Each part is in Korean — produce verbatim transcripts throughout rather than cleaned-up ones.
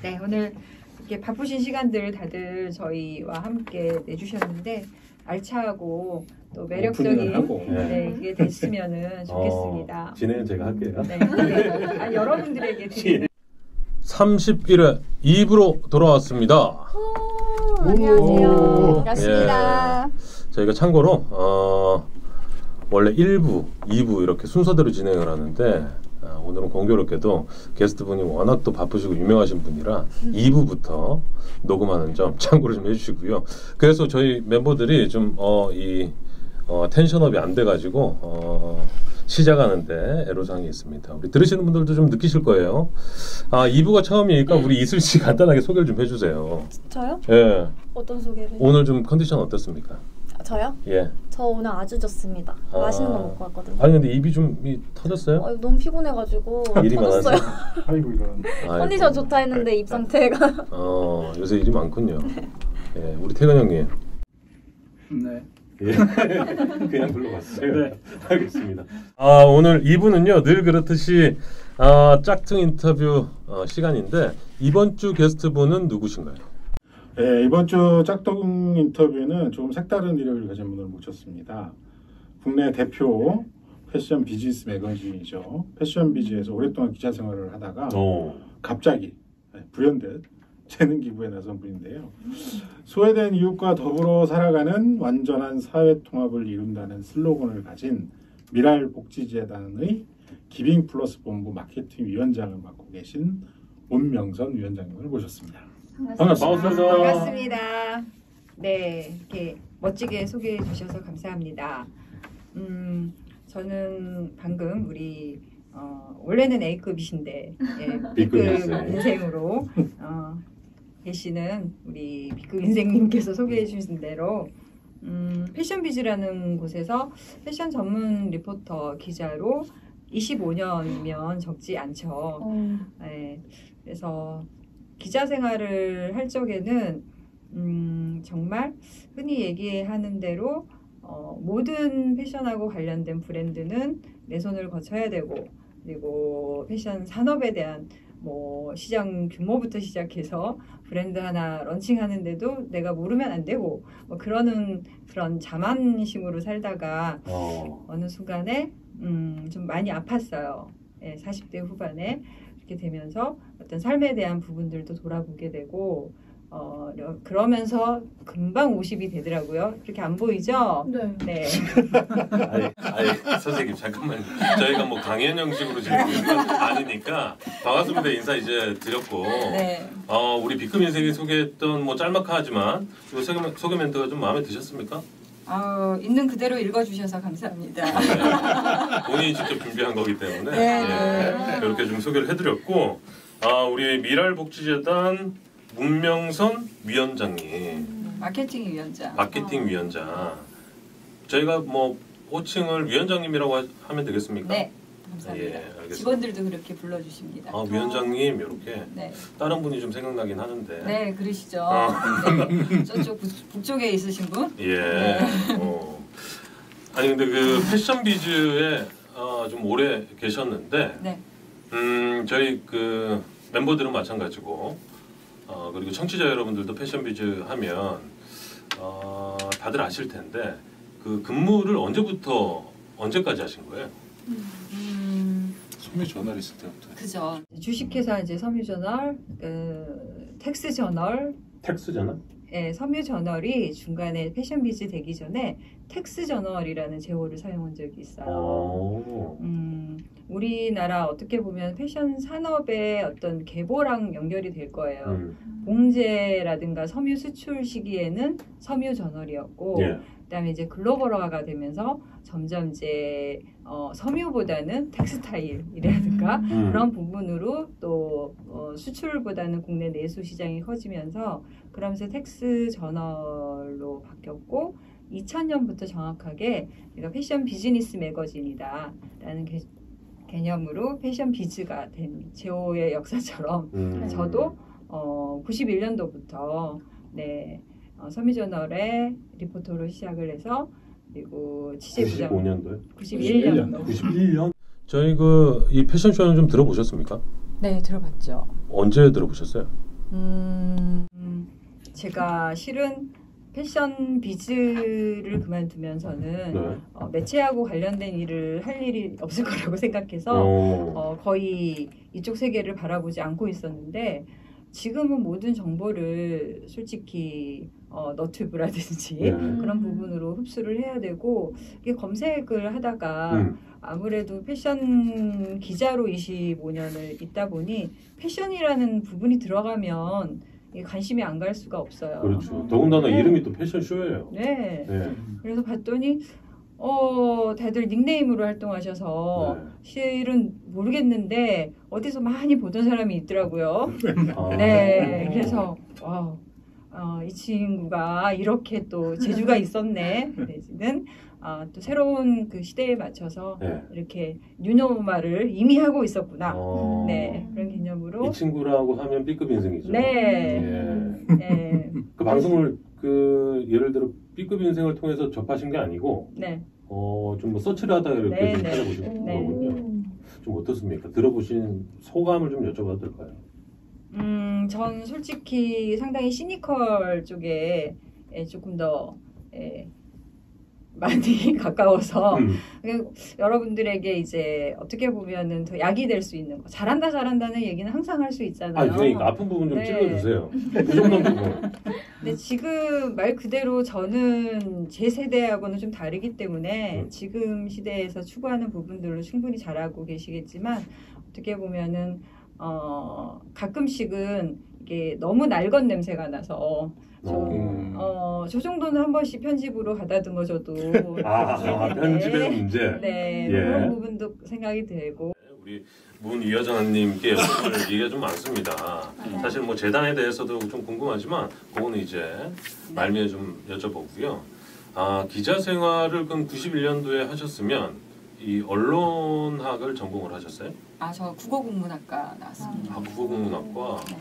네, 오늘 이렇게 바쁘신 시간들 다들 저희와 함께 내주셨는데 알차고 또 매력적인 하고. 네, 그게 됐으면은 좋겠습니다. 어, 진행은 제가 할게요. 네, 네. 아, 여러분들에게 드리는 삼십일 회 이 부로 돌아왔습니다. 오, 안녕하세요. 반갑습니다. 예, 저희가 참고로 어, 원래 일 부, 이 부 이렇게 순서대로 진행을 하는데 어, 오늘은 공교롭게도 게스트분이 워낙 또 바쁘시고 유명하신 분이라 이 부부터 녹음하는 점 참고를 좀 해주시고요. 그래서 저희 멤버들이 좀 어, 이 어, 텐션업이 안 돼가지고 어, 시작하는데 애로사항이 있습니다. 우리 들으시는 분들도 좀 느끼실 거예요. 아, 이 부가 처음이니까 우리 이슬 씨 간단하게 소개를 좀 해주세요. 저요? 예. 어떤 소개를? 오늘 좀 컨디션 어떻습니까? 아, 저요? 예. 저 오늘 아주 좋습니다. 아. 맛있는 거 먹고 왔거든요. 아니 근데 입이 좀 이, 터졌어요? 아, 너무 피곤해가지고 일이 터졌어요. 아이고 이런. 컨디션 좋다 했는데 입 상태가. 어, 요새 일이 많군요. 예, 우리 태근 형님. 네. 예. 그냥 불러봤어요. 네. 알겠습니다. 아, 오늘 이 부는요 늘 그렇듯이 아, 짝퉁 인터뷰 어, 시간인데 이번 주 게스트분은 누구신가요? 네, 이번 주 짝퉁 인터뷰는 조금 색다른 이력을 가진 분을 모셨습니다. 국내 대표 패션 비즈니스 매거진이죠. 패션 비즈에서 오랫동안 기자 생활을 하다가 오. 갑자기 불현듯 재능 기부에 나선 분인데요. 소외된 이웃과 더불어 살아가는 완전한 사회 통합을 이룬다는 슬로건을 가진 미랄복지재단의 기빙 플러스 본부 마케팅 위원장을 맡고 계신 온명선 위원장님을 모셨습니다. 반갑습니다. 반갑습니다. 네, 이렇게 멋지게 소개해 주셔서 감사합니다. 음, 저는 방금 우리 어, 원래는 A급이신데 예, B급 인생으로 어, 계시는 우리 B급 인생님께서 소개해 주신 대로 음, 패션비즈라는 곳에서 패션 전문 리포터 기자로 이십오 년이면 적지 않죠. 어. 네, 그래서 기자 생활을 할 적에는 음, 정말 흔히 얘기하는 대로 어, 모든 패션하고 관련된 브랜드는 내 손을 거쳐야 되고 그리고 패션 산업에 대한 뭐 시장 규모부터 시작해서 브랜드 하나 런칭하는데도 내가 모르면 안 되고 뭐 그러는 그런 자만심으로 살다가 어. 어느 순간에 음, 좀 많이 아팠어요. 예, 사십 대 후반에 이렇게 되면서 어떤 삶에 대한 부분들도 돌아보게 되고 어, 그러면서 금방 오십이 되더라고요. 그렇게 안 보이죠? 네. 네. 아니, 아니 선생님 잠깐만요. 저희가 뭐 강연 형식으로 지금 아니니까 반갑습니다 인사 이제 드렸고 네. 어, 우리 B급 인생이 소개했던 뭐 짤막하지만 이 소개, 소개 멘트가 좀 마음에 드셨습니까? 어, 있는 그대로 읽어주셔서 감사합니다. 네. 본인이 직접 준비한 거기 때문에 네, 예, 네. 이렇게 좀 소개를 해드렸고 아, 우리 미랄복지재단 문명선 위원장님 마케팅 위원장. 마케팅 위원장 저희가 뭐 호칭을 위원장님이라고 하, 하면 되겠습니까? 네, 감사합니다. 예, 알겠습니다. 직원들도 그렇게 불러주십니다. 아, 위원장님 이렇게 네, 다른 분이 좀 생각나긴 하는데 네, 그러시죠. 어. 네. 저쪽 북, 북쪽에 있으신 분? 예. 네. 어. 아니 근데 그 패션 비즈에 어, 좀 오래 계셨는데 네. 음, 저희 그 멤버들은 마찬가지고 어, 그리고 청취자 여러분들도 패션 비즈 하면 어, 다들 아실 텐데 그 근무를 언제부터 언제까지 하신 거예요? 음, 소매전화 있을 때부터. 그죠. 주식회사 이제 섬유저널, 그, 텍스저널, 텍스잖아. 예, 섬유저널이 중간에 패션비즈 되기 전에 텍스저널이라는 제호를 사용한 적이 있어요. 오. 음, 우리나라 어떻게 보면 패션 산업의 어떤 계보랑 연결이 될 거예요. 음. 봉제라든가 섬유 수출 시기에는 섬유저널이었고, 예. 그다음에 이제 글로벌화가 되면서 점점 이제 어, 섬유보다는 텍스타일이라든가 음. 그런 부분으로 또 어, 수출보다는 국내 내수 시장이 커지면서 그러면서 텍스 저널로 바뀌었고 이천 년부터 정확하게 내가 패션 비즈니스 매거진이다라는 개, 개념으로 패션 비즈가 된 제호의 역사처럼 음. 저도 어, 구십일 년도부터 네, 어, 섬유저널의 리포터로 시작을 해서 그리고 취재부장 구십오 년도요? 구십일 년도 구십일 년? 저희 그 이 패션쇼는 좀 들어보셨습니까? 네, 들어봤죠. 언제 들어보셨어요? 음, 제가 실은 패션 비즈를 그만두면서는 네. 어, 매체하고 관련된 일을 할 일이 없을 거라고 생각해서 어. 어, 거의 이쪽 세계를 바라보지 않고 있었는데 지금은 모든 정보를 솔직히 어, 너튜브라든지 네. 그런 부분으로 흡수를 해야 되고 이게 검색을 하다가 음. 아무래도 패션 기자로 이십오 년을 있다 보니 패션이라는 부분이 들어가면 이게 관심이 안 갈 수가 없어요. 그렇죠. 더군다나 네. 이름이 또 패션쇼예요. 네. 네. 그래서 봤더니 어 다들 닉네임으로 활동하셔서 네. 실은 모르겠는데 어디서 많이 보던 사람이 있더라고요. 아. 네. 그래서 와우. 어, 이 친구가 이렇게 또 재주가 있었네. 내지는 아, 또 새로운 그 시대에 맞춰서 네. 이렇게 뉴노멀을 이미 하고 있었구나. 어. 네, 그런 개념으로. 이 친구라고 하면 B급 인생이죠. 네. 예. 네. 그 방송을 그 예를 들어 B급 인생을 통해서 접하신 게 아니고 네. 어, 좀 뭐 서치를 하다 이렇게 네, 좀 네. 찾아보신 네. 거군요. 좀 어떻습니까? 들어보신 소감을 좀 여쭤봐도 될까요? 음, 전 솔직히 상당히 시니컬 쪽에 예, 조금 더 예, 많이 가까워서 음. 그냥 여러분들에게 이제 어떻게 보면은 더 약이 될 수 있는 거. 잘한다 잘한다는 얘기는 항상 할 수 아, 있잖아요. 그러니까 아픈 부분 좀 네. 찔러주세요. 그 정도 부분. 근데 지금 말 그대로 저는 제 세대하고는 좀 다르기 때문에 음. 지금 시대에서 추구하는 부분들을 충분히 잘하고 계시겠지만 어떻게 보면은 어 가끔씩은 이게 너무 날건 냄새가 나서 저, 음. 어, 저 정도는 한 번씩 편집으로 가다듬어 줘도 아, 아 편집의 문제. 네, 예. 그런 부분도 생각이 들고 우리 문 이여정님께 여쭤볼 얘기가 좀 많습니다. 사실 뭐 재단에 대해서도 좀 궁금하지만 그거는 이제 말미에 좀 여쭤보고요. 아 기자 생활을 그럼 구십일 년도에 하셨으면 이 언론학을 전공을 하셨어요? 아, 저 국어국문학과 나왔습니다. 아 국어국문학과. 네.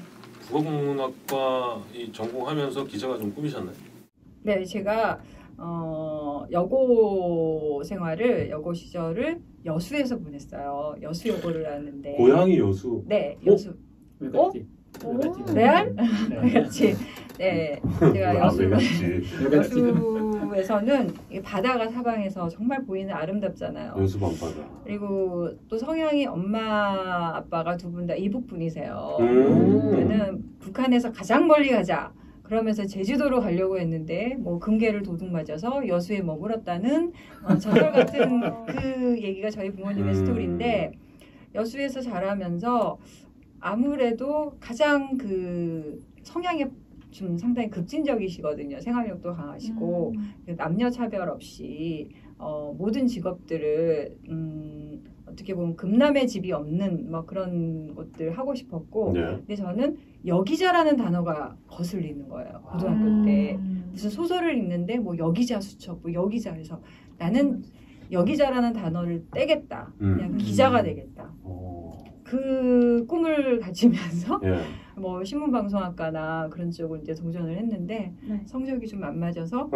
국어국문학과 이 전공하면서 기자가 좀 꿈이셨나요? 네, 제가 어, 여고 생활을 여고 시절을 여수에서 보냈어요. 여수 여고를 나왔는데 고향이 여수. 네, 어? 여수. 외갓집. 오. 외갓집. 레알? 네. 그렇지. 네, 제가 아, 여수 왜 갔지? 외갓집. 여수에서는 이 바다가 사방에서 정말 보이는 아름답잖아요. 여수 밤바다. 그리고 또 성향이 엄마 아빠가 두 분 다 이북 분이세요. 음. 그는 북한에서 가장 멀리 가자. 그러면서 제주도로 가려고 했는데 뭐 금괴를 도둑 맞아서 여수에 머물렀다는 어, 저절 같은 그 얘기가 저희 부모님의 음. 스토리인데 여수에서 자라면서 아무래도 가장 그 성향이 좀 상당히 급진적이시거든요. 생활력도 강하시고 음. 남녀 차별 없이 어, 모든 직업들을 음, 어떻게 보면 금남의 집이 없는 뭐 그런 것들 하고 싶었고 네. 근데 저는 여기자라는 단어가 거슬리는 거예요. 고등학교 때 음. 무슨 소설을 읽는데 뭐 여기자 수첩, 뭐 여기자 해서 나는 여기자라는 단어를 떼겠다. 그냥 음. 기자가 되겠다. 어. 그 꿈을 가지면서 예. 뭐 신문방송학과나 그런 쪽을 이제 도전을 했는데 네. 성적이 좀 안 맞아서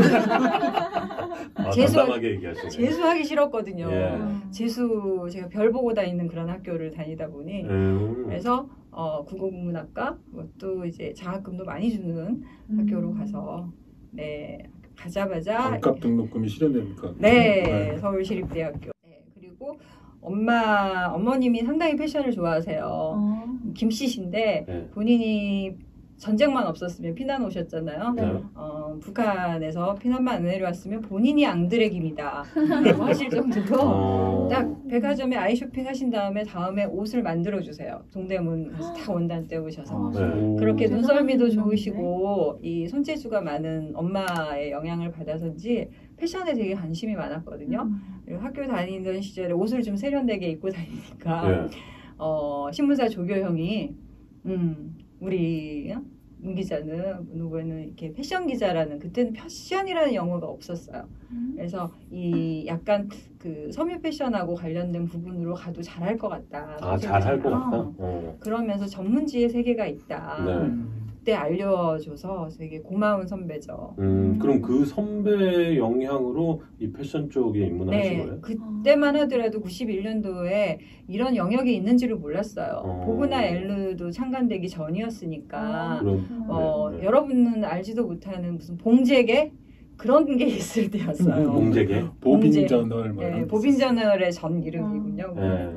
아, 재수- 담담하게 얘기하시네. 재수하기 싫었거든요. 예. 재수 제가 별 보고 다니는 그런 학교를 다니다 보니 음. 그래서 어, 국어국문학과 뭐 또 이제 장학금도 많이 주는 학교로 가서 네 가자마자 반값 등록금이 실현됩니까? 네 서울시립대학교 네, 그리고 엄마 어머님이 상당히 패션을 좋아하세요. 어. 김씨신데 네. 본인이 전쟁만 없었으면 피난 오셨잖아요. 네. 어, 북한에서 피난만 안 내려왔으면 본인이 앙드레김이다 라고 하실 정도로 어. 딱 백화점에 아이 쇼핑 하신 다음에 다음에 옷을 만들어 주세요. 동대문 가서 다 원단 떼오셔서. 네. 그렇게 오. 눈썰미도 대단하네. 좋으시고 이 손재주가 많은 엄마의 영향을 받아서인지 패션에 되게 관심이 많았거든요. 그리고 학교 다니던 시절에 옷을 좀 세련되게 입고 다니니까 예. 어, 신문사 조교형이 음, 우리 어? 문 기자는 누구는 이렇게 패션 기자라는 그때는 패션이라는 영어가 없었어요. 그래서 이 약간 그 섬유 패션하고 관련된 부분으로 가도 잘할 것 같다. 아, 잘할 것 어. 같다. 어. 그러면서 전문지의 세계가 있다. 네. 음. 그때 알려줘서 되게 고마운 선배죠. 음, 그럼 그 선배 영향으로 이 패션 쪽에 입문하신 네, 거예요? 그때만 하더라도 구십일 년도에 이런 영역이 있는지를 몰랐어요. 어. 보그나 엘르도 창간되기 전이었으니까 그런, 어, 네, 네. 여러분은 알지도 못하는 무슨 봉제계 그런 게 있을 때였어요. 봉제계? 보빈 저널 뭐 네, 이런 보빈 저널의 전 이름이군요. 네.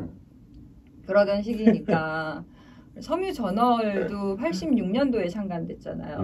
그러던 시기니까 섬유 저널도 팔십육 년도에 창간됐잖아요.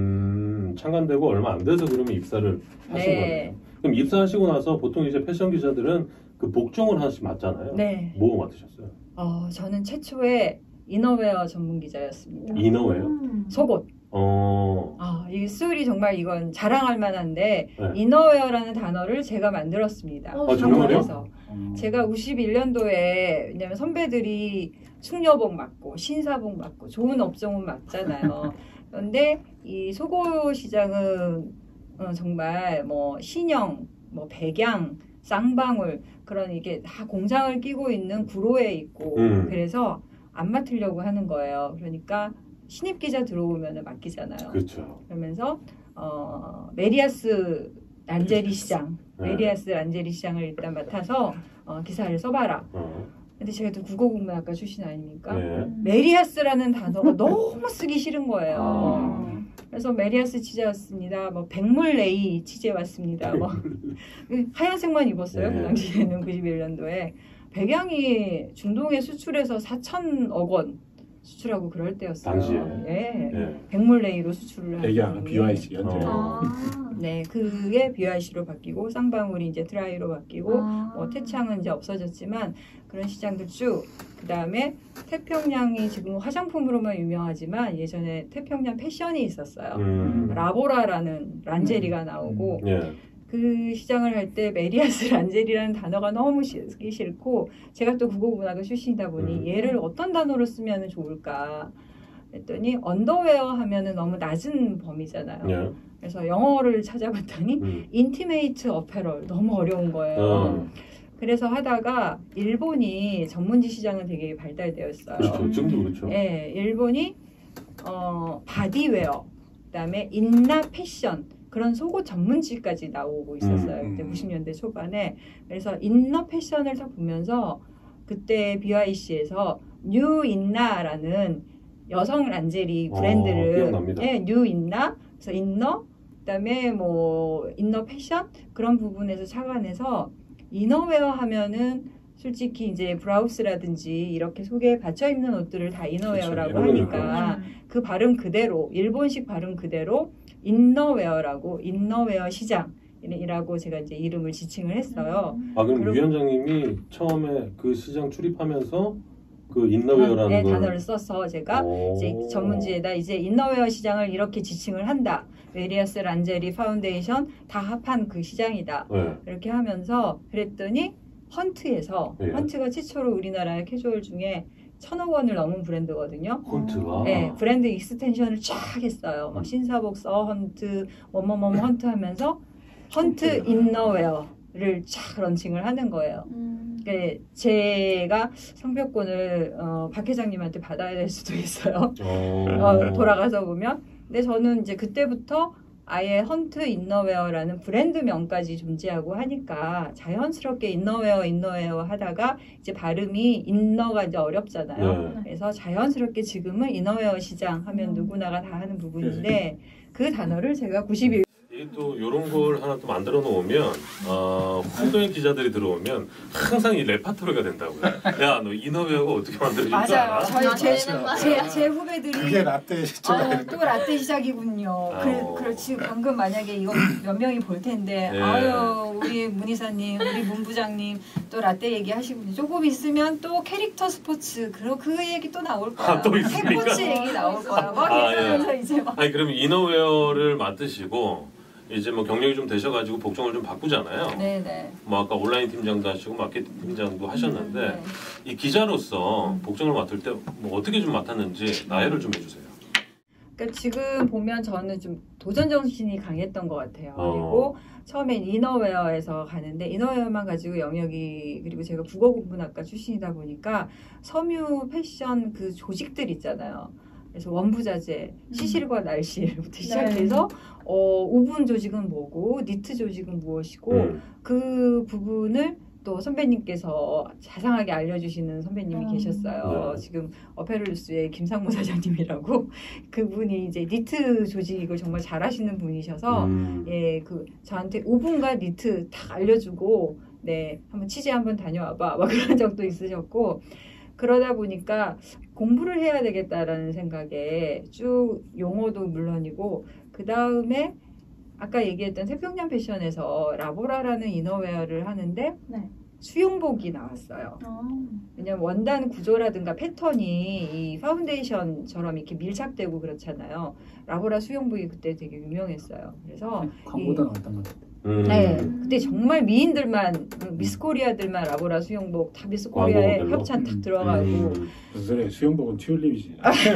음, 창간되고 얼마 안 돼서 그러면 입사를 하신 네. 거예요. 그럼 입사하시고 나서 보통 이제 패션 기자들은 그 복종을 하나씩 맡잖아요. 네. 뭐 맡으셨어요? 어, 저는 최초의 이너웨어 전문 기자였습니다. 이너웨어? 속옷. 어, 아, 이 술이 정말 이건 자랑할 만한데 네. 이너웨어라는 단어를 제가 만들었습니다. 어, 정말요? 한국에서. 음. 제가 구십일 년도에 왜냐면 선배들이 숙녀복 맞고 신사복 맞고 좋은 업종은 맞잖아요. 그런데 이 속옷 시장은 어, 정말 뭐 신형, 뭐 백양, 쌍방울 그런 이게 다 공장을 끼고 있는 구로에 있고 음. 그래서 안 맡으려고 하는 거예요. 그러니까 신입 기자 들어오면 맡기잖아요. 그렇죠. 그러면서 어, 메리아스 란제리 시장, 네. 메리아스 란제리 시장을 일단 맡아서 어, 기사를 써봐라. 어, 근데 제가 또 국어국문학과 출신 아닙니까? 네. 메리아스라는 단어가 너무 쓰기 싫은 거예요. 아. 그래서 메리아스 취재왔습니다. 뭐 백물레이 취재 왔습니다. 뭐 하얀색만 입었어요. 네. 그 당시에는 구십일 년도에 백양이 중동에 수출해서 사천억 원 수출하고 그럴 때였어요. 당시에? 예. 네. 백물레이로 수출을 하는 백양 비와이씨 현재. 어. 네, 그게 비아이씨로 바뀌고 쌍방울이 이제 드라이로 바뀌고 아. 뭐 태창은 이제 없어졌지만 그런 시장들 쭉. 그 다음에 태평양이 지금 화장품으로만 유명하지만 예전에 태평양 패션이 있었어요. 음. 라보라라는 란제리가 나오고 예. 그 시장을 할 때 메리아스 란제리라는 단어가 너무 쓰기 싫고 제가 또 국어문학을 출신이다 보니 음. 얘를 어떤 단어로 쓰면 좋을까 했더니 언더웨어 하면은 너무 낮은 범위잖아요. 예. 그래서 영어를 찾아봤더니 음. 인티메이트 어페럴 너무 어려운 거예요. 어. 그래서 하다가 일본이 전문지 시장은 되게 발달되었어요. 그렇죠. 지금도 그렇죠. 예, 일본이 어, 바디웨어, 그다음에 인나 패션 그런 속옷 전문지까지 나오고 있었어요. 음, 그때 음. 구십 년대 초반에. 그래서 인너 패션을 딱 보면서 그때 비와이씨에서 뉴 인나라는 여성 란제리 어, 브랜드를 기억납니다. 예, 뉴 인나 그래서 인너 그다음에 뭐 인너 패션 그런 부분에서 착안해서 이너웨어 하면은 솔직히 이제 브라우스라든지 이렇게 속에 받쳐 입는 옷들을 다 이너웨어라고 그렇죠. 하니까 그 발음 그대로 일본식 발음 그대로 인너웨어라고 인너웨어 시장이라고 제가 이제 이름을 지칭을 했어요. 아 그럼 그리고- 위원장님이 처음에 그 시장 출입하면서 그 인너웨어라는 네, 걸 단어를 써서 제가 오. 이제 전문지에다 이제 인너웨어 시장을 이렇게 지칭을 한다. 메리아스 란제리 파운데이션 다 합한 그 시장이다. 네. 이렇게 하면서 그랬더니 헌트에서 예. 헌트가 최초로 우리나라 캐주얼 중에 천억 원을 넘은 브랜드거든요. 콘트가 네, 브랜드 익스텐션을 쫙 했어요. 막 신사복 써 헌트, 뭐뭐뭐 헌트 하면서 헌트 인너웨어를 쫙 런칭을 하는 거예요. 음. 그 제가 상표권을 어, 박 회장님한테 받아야 될 수도 있어요. 어. 어, 돌아가서 보면. 근데 저는 이제 그때부터 아예 헌트 인너웨어라는 브랜드명까지 존재하고 하니까 자연스럽게 인너웨어 인너웨어 하다가 이제 발음이 인너가 이제 어렵잖아요. 네. 그래서 자연스럽게 지금은 이너웨어 시장 하면 누구나가 다 하는 부분인데 그 단어를 제가 구십일 이게 또 이런 걸 하나 또 만들어 놓으면 어, 후배 기자들이 들어오면 항상 이 레파토리가 된다고요. 야, 너 이너웨어가 어떻게 만들어진지 맞아요. 알아? 저희 제, 맞아요. 제, 제 후배들이 그게 라떼 시초가 아, 되는 또 거예요. 라떼 시작이군요. 그래, 아오. 그렇지. 방금 만약에 이거 몇 명이 볼 텐데, 네. 아유, 우리 문 이사님, 우리 문 부장님, 또 라떼 얘기 하시고, 조금 있으면 또 캐릭터 스포츠, 그, 그 얘기 또 나올 거야. 아, 또 있습니까? 스포츠 얘기 나올 거야. 막 아, 이러면서 이제 막. 아니 그러면 이너웨어를 맡으시고 이제 뭐 경력이 좀 되셔가지고 복종을 좀 바꾸잖아요. 네네. 뭐 아까 온라인 팀장도 하시고 마케팅 팀장도 하셨는데 네. 이 기자로서 복종을 맡을 때 뭐 어떻게 좀 맡았는지 나열을 좀 해주세요. 그러니까 지금 보면 저는 좀 도전 정신이 강했던 것 같아요. 어. 그리고 처음엔 이너웨어에서 가는데 이너웨어만 가지고 영역이 그리고 제가 국어국문학과 출신이다 보니까 섬유 패션 그 조직들 있잖아요. 그래서 원부자재, 음. 시실과 날실부터 시작해서 어, 오븐 조직은 뭐고 니트 조직은 무엇이고 음. 그 부분을 또 선배님께서 자상하게 알려주시는 선배님이 음. 계셨어요. 네. 지금 어페럴뉴스의 김상무 사장님이라고 그분이 이제 니트 조직을 정말 잘하시는 분이셔서 음. 예, 그 저한테 오븐과 니트 다 알려주고 네 한번 취재 한번 다녀와봐 막 그런 적도 있으셨고 그러다 보니까 공부를 해야 되겠다라는 생각에 쭉 용어도 물론이고 그 다음에 아까 얘기했던 태평양 패션에서 라보라라는 이너웨어를 하는데 네. 수용복이 나왔어요. 아. 왜냐면 원단 구조라든가 패턴이 이 파운데이션처럼 이렇게 밀착되고 그렇잖아요. 라보라 수용복이 그때 되게 유명했어요. 그래서 광고도 이- 나왔던 것 같아요. 음. 네, 그때 정말 미인들만 미스코리아들만 라보라 수용복 다 미스코리아에 광고별로? 협찬 탁 음. 들어가고 음. 무슨 소리야? 수영복은 튤립이지.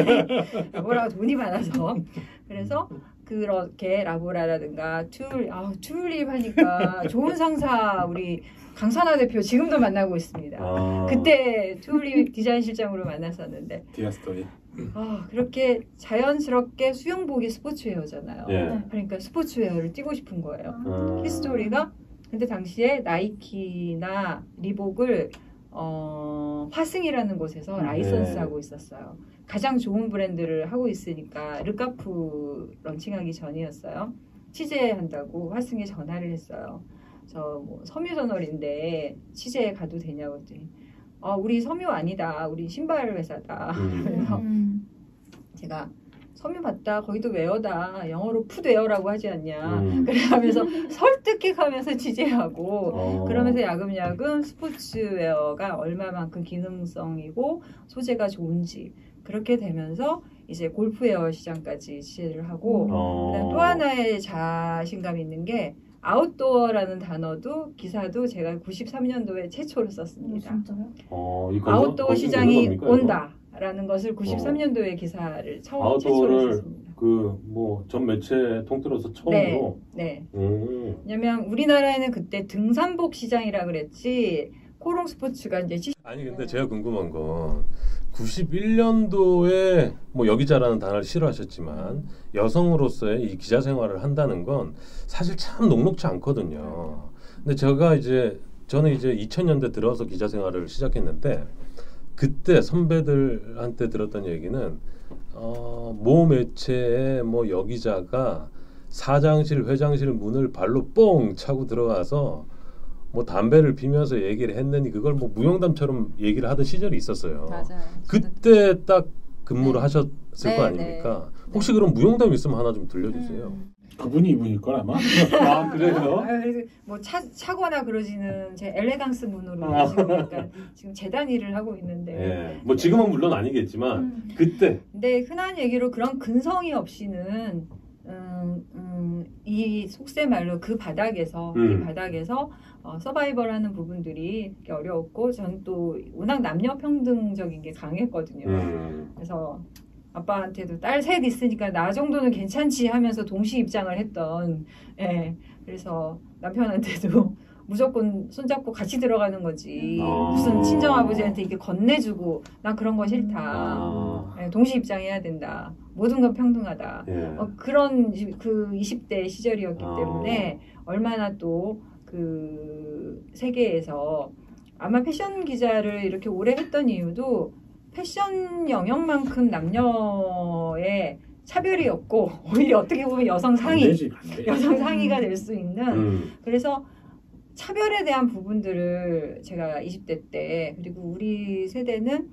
라보라가 돈이 많아서 그래서 그렇게 라보라라든가 튤, 아, 튤립 하니까 좋은 상사 우리 강선아 대표 지금도 만나고 있습니다. 아. 그때 튤립 디자인 실장으로 만났었는데 디아스토리. 아, 그렇게 자연스럽게 수영복이 스포츠웨어잖아요. 예. 그러니까 스포츠웨어를 뛰고 싶은 거예요. 아. 히스토리가 근데 당시에 나이키나 리복을 어, 화승이라는 곳에서 음, 라이선스하고 있었어요. 가장 좋은 브랜드를 하고 있으니까 르카프 런칭하기 전이었어요. 취재한다고 화승에 전화를 했어요. 저 뭐 섬유저널인데 취재에 가도 되냐고 했더니 아, 우리 섬유 아니다. 우리 신발 회사다. 음. 그래서 음. 제가 섬유 맞다. 거기도 웨어다. 영어로 푸드웨어라고 하지 않냐. 음. 그러면서 설득해가면서 취재하고 어. 그러면서 야금야금 스포츠웨어가 얼마만큼 기능성이고 소재가 좋은지 그렇게 되면서 이제 골프웨어 시장까지 취재를 하고 어. 그다음 또 하나의 자신감 있는 게 아웃도어라는 단어도 기사도 제가 구십삼 년도에 최초로 어, 썼습니다. 진짜요? 어, 이 광고- 아웃도어 광고 시장이 되는 겁니까, 이거? 온다라는 것을 구십삼 년도에 기사를 처음 아웃도어를 최초로 썼습니다. 그 뭐 전 매체 통틀어서 처음으로. 네. 음. 왜냐면 우리나라에는 그때 등산복 시장이라 그랬지 코롱 스포츠가 이제 시- 아니 근데 제가 궁금한 건 구십일 년도에 뭐 여기자라는 단어를 싫어하셨지만 여성으로서의 이 기자 생활을 한다는 건 사실 참 녹록지 않거든요. 근데 제가 이제 저는 이제 이천 년대 들어서 기자 생활을 시작했는데 그때 선배들한테 들었던 얘기는 어, 모 매체의 뭐 여기자가 사장실 회장실 문을 발로 뽕 차고 들어가서 뭐 담배를 피면서 얘기를 했느니 그걸 뭐 무용담처럼 얘기를 하던 시절이 있었어요. 맞아요. 그때 딱 근무를 네. 하셨을 네, 거 아닙니까? 네. 혹시 그럼 무용담 있으면 하나 좀 들려주세요. 음. 그분이 이분일 걸 아마. 아 그래요? 아, 그래서 뭐 차, 차거나 그러지는 제 엘레강스 문으로 아. 지금 약간 지금 재단 일을 하고 있는데 예. 뭐 지금은 물론 아니겠지만 음. 그때 근데 흔한 얘기로 그런 근성이 없이는 음, 음, 이 속세 말로 그 바닥에서 음. 이 바닥에서 어, 서바이벌하는 부분들이 되게 어려웠고 저는 또 워낙 남녀 평등적인 게 강했거든요. 음. 그래서 아빠한테도 딸 셋 있으니까 나 정도는 괜찮지 하면서 동시 입장을 했던 예 그래서 남편한테도 무조건 손잡고 같이 들어가는 거지 아. 무슨 친정 아버지한테 이렇게 건네주고 난 그런 거 싫다 아. 예, 동시 입장해야 된다 모든 건 평등하다 예. 어, 그런 그 이십 대 시절이었기 아. 때문에 얼마나 또 그 세계에서 아마 패션 기자를 이렇게 오래 했던 이유도 패션 영역만큼 남녀의 차별이 없고 오히려 어떻게 보면 여성 상위 반대지 반대. 여성 상위가 될 수 있는 음. 그래서 차별에 대한 부분들을 제가 이십 대 때 그리고 우리 세대는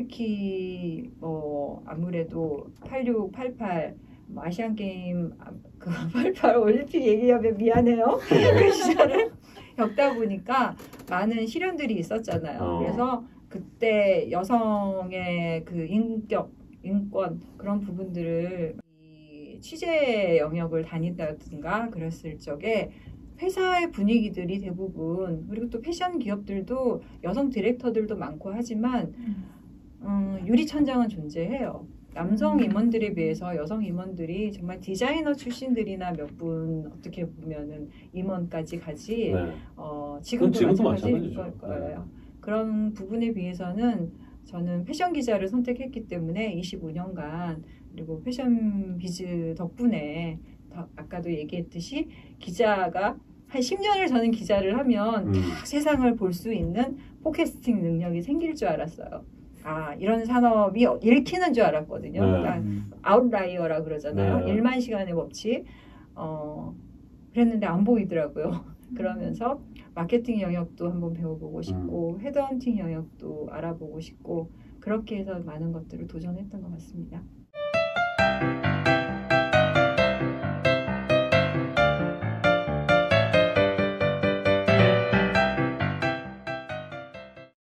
특히 뭐 아무래도 팔십육, 팔십팔 뭐 아시안 게임 그 팔십팔 올림픽 얘기하면 미안해요. 그 시절을 겪다 보니까 많은 시련들이 있었잖아요. 어. 그래서 그때 여성의 그 인격, 인권 그런 부분들을 이 취재 영역을 다닌다든가 그랬을 적에 회사의 분위기들이 대부분 그리고 또 패션 기업들도 여성 디렉터들도 많고 하지만 음, 유리천장은 존재해요. 남성 임원들에 비해서 여성 임원들이 정말 디자이너 출신들이나 몇 분 어떻게 보면은 임원까지 가지 네. 어, 지금도, 그건 지금도 마찬가지일 마찬가지죠. 거예요. 그런 부분에 비해서는 저는 패션 기자를 선택했기 때문에 이십오 년간 그리고 패션 비즈 덕분에 더 아까도 얘기했듯이 기자가 한 십 년을 저는 기자를 하면 음. 다 세상을 볼 수 있는 포캐스팅 능력이 생길 줄 알았어요. 아 이런 산업이 읽히는 줄 알았거든요. 네. 그러니까 아웃라이어라 그러잖아요. 네. 일만 시간의 법칙. 어, 그랬는데 안 보이더라고요. 그러면서 마케팅 영역도 한번 배워보고 싶고 헤드헌팅 영역도 알아보고 싶고 그렇게 해서 많은 것들을 도전했던 것 같습니다.